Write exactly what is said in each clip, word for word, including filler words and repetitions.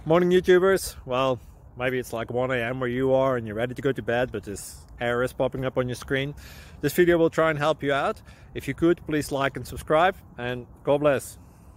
Morning YouTubers. Well, maybe it's like one A M where you are and you're ready to go to bed, but this error is popping up on your screen. This video will try and help you out. If you could, please like and subscribe, and God bless.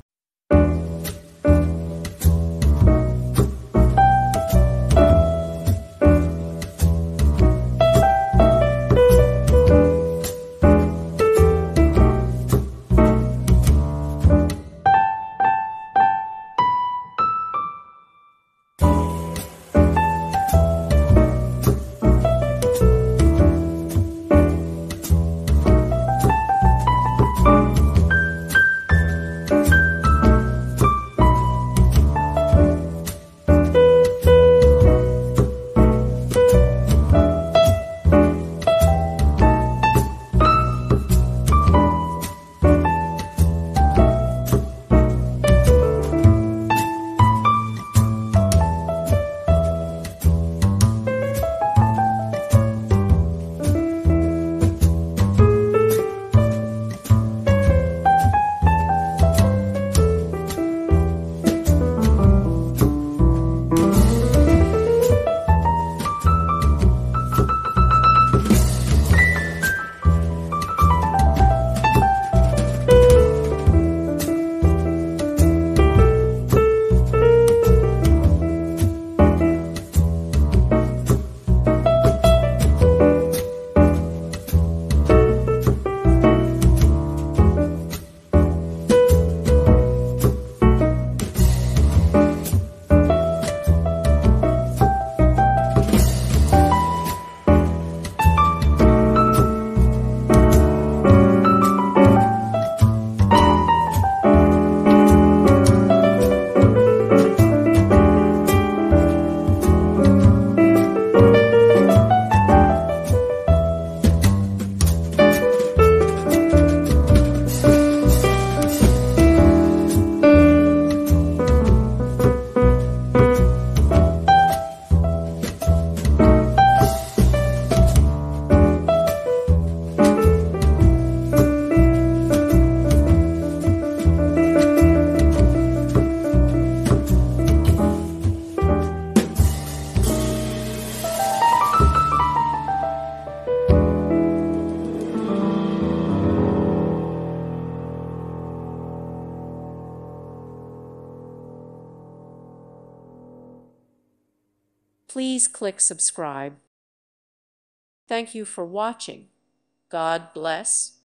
Please click subscribe. Thank you for watching. God bless.